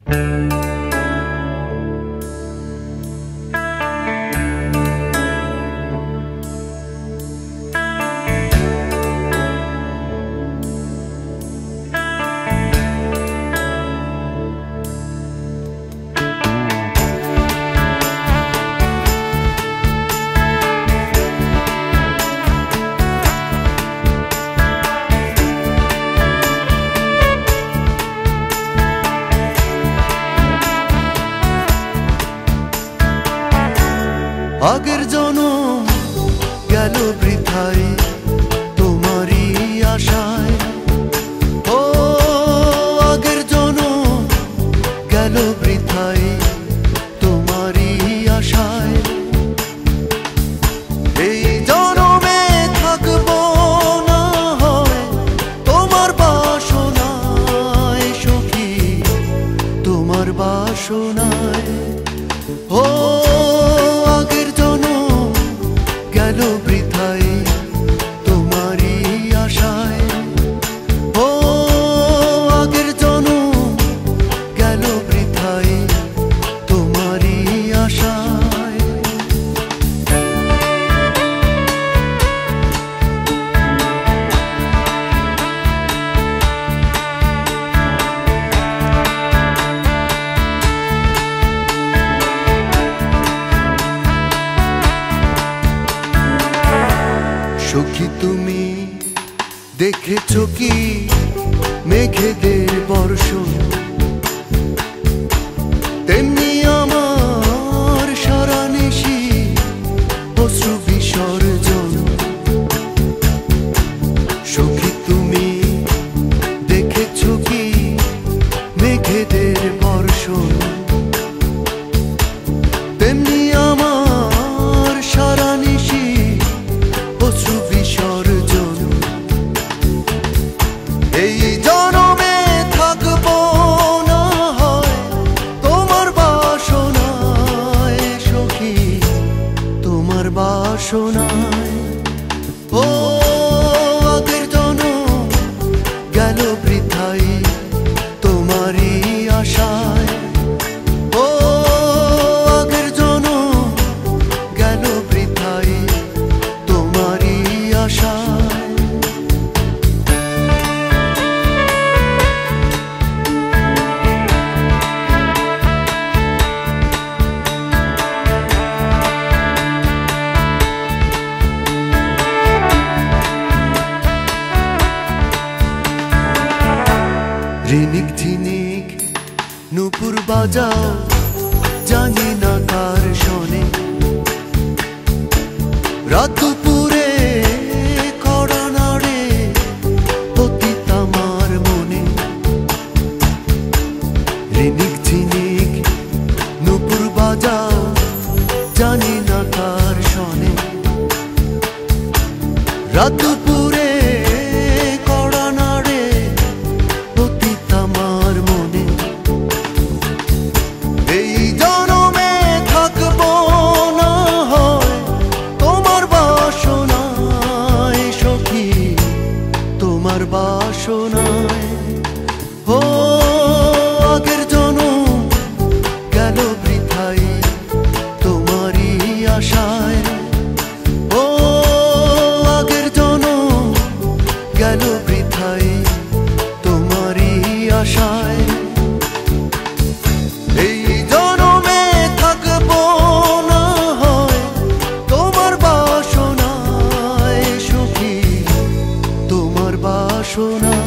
আগের জনম গেল বৃথায় তোমারই আশায়, ও আগের জনম গেল বৃথায় তোমারই আশায়। এই জনমে থাকবো না হয় তোমার বাসনায় সখী, তোমার বাসনায়। ও গেল বৃথায় তোমারই আশায়, ও আগের জনম গেল বৃথায় তোমারই আশায়। সখী তুমি দেখেছো কি মেঘেদের বর্ষণ, তেমনি আমার সারা নিশি অশ্রু বিসর্জন। সখী তুমি দেখেছো কি মেঘেদের বর্ষণ, তেমনি আমার সারা নিশি অশ্রু বিসর্জন। এই জনমে থাকবো না হয় তোমার বাসনায় সখী, তোমার বাসনায়। ও আগের জনম গেল বৃথায় তোমারই আশায়, ও আগের জনম গেল বৃথায় তোমারই আশায়। ঝিনিক ঝিনিক নূপুর বাজাও জানি না কার শোনে, রাত দুপুরে কড়া নাড়ে অতীত আমার মনে। ঝিনিক ঝিনিক নূপুর বাজাও জানি না কার শোনে, রাত দুপুরে কড়া নাড়ে অতীত আমার মনে। এই জনমে থাকবো না হয় তোমার বাসনায় সখী, তোমার বাসনায়। ও আগের জনম গেল বৃথায় তোমারই আশায়, ও আগের জনম গেল বৃথায় তোমারই আশায়। এই জনমে থাকবো না হয় তোমার বাসনায় সখী, তোমার বাসনায়।